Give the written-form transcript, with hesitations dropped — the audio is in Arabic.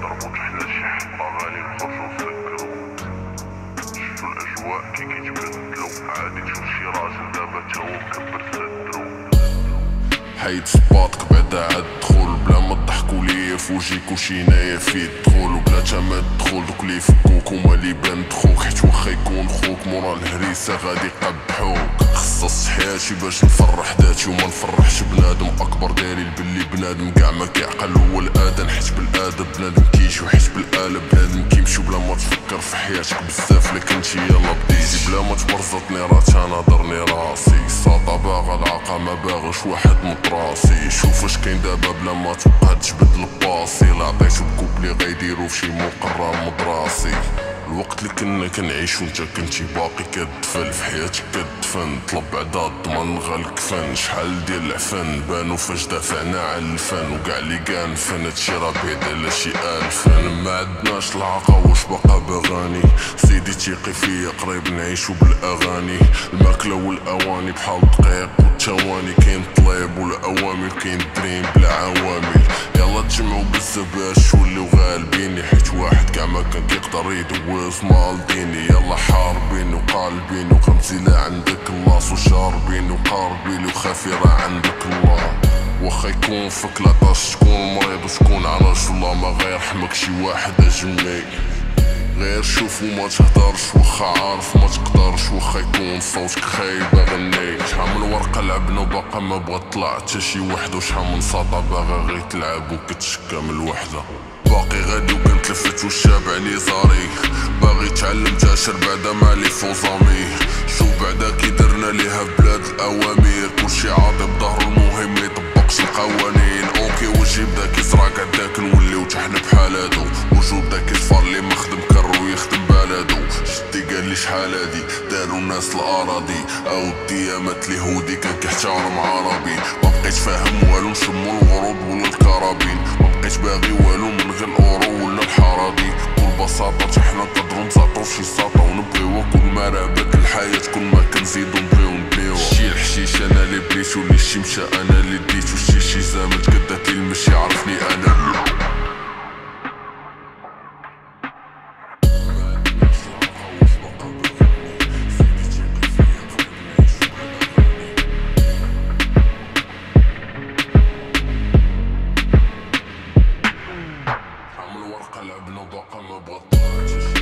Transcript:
نهربو حنا شي حطة غالي نخرجو نسكرو. شفتو الأجواء كي كيتبدلو، عادي تشوف شي راجل دابا تا هو مكبر صدرو. حيد صباطك بعدا عاد دخول بلا ما تضحكو ليا فوجيك وشي نايا فيه الدخول، وبلا تا ما تدخل دوك لي يفكوك هما لي بان دخوك، حيت واخا يكون خوك مورا الهريسة غادي يقبحوك. خصص حياتي باش نفرح ذاتي وما نفرحش بنادم اكبر دليل باللي بنادم كاع ما كيعقل هو الادم، حيت بالادب بنادم كيجي وحيت بالاله بنادم كيمشي بلا ما تفكر في حياتك بزاف. لكن انتي يلا بديتي بلا ما تبرزطني راه تناظرني راسي، ساطا باغا العاقة ما باغش واحد مطراسي. شوف اش كاين دابا بلا ما تبقى تجبد الباصي، لا عطيتو الكوبلي غيديرو فشي مقرر مدراسي. الوقت اللي كنا كنعيشو نتا كنتي باقي كتدفن في حياتك كتدفن، طلب بعدا الضمان غالكفن. شحال ديال العفن بانو فاش دافعنا على الفن، وكاع اللي كنفن هادشي راه بعيد على شي الفن. ما عندناش العاقة واش باقا باغاني، سيدي تيقي فيا قريب نعيشو بالاغاني. الماكلة والاواني بحال الدقيق والثواني، كاين طليب والاوامر كاين دريم بلا عوامل. يلا تجمعو بزاف باش نوليو غالبين، حيت واحد كاع ما كان كيقدر يدوز مالديني. يلا حاربين وقالبين وخمسيلة عندك اللاص، وشاربين وقاربين وخافي راه عندك الله. واخا يكون فيك لاطاش تكون مريض وتكون عرج، والله ما غيرحمك شي واحد اجمي. غير شوف وما تهدرش، واخا عارف ما تقدرش، واخا يكون صوتك خايب غني. شحال من ورقة لعبنا وباقا ما بغا طلع حتى شي وحدة، وشحال من ساطا باغا غير تلعب وكتشكى من الوحدة. باقي غادي وكنتلفت والشاب عليه زاري، باغي تعلم تاشر بعدا مالي فوزامي. شوف بعدا كي درنا ليها بلاد الاوامر، كلشي عاطي بظهرو المهم ميطبقش القوانين. اوكي وجي بدا كيزرع قداك نوليو تحنا بحال هادو، وجود داك الفار اللي مخدم كرو يخدم بلدو. جدي قال لي شحال هادي دارو الناس الاراضي، او الديامات اليهودي كان كيحترم عربي. ما بقيت فاهم والو نشمو الورود ولا الكرابين، ما بقيت باغي والو من غير الاورو ولا الحراضي. بكل بساطة حنا نقدرو نساطو شي ساطة ونبغيوها كل ما رابت الحياة، كل ما كنزيدو نبغيوها. شي الحشيش انا اللي بليتو، اللي الشمشة انا اللي ديتو، شي زامل تقدات لي المشي عرفني انا. لعبنا وباقا ما بطلتش.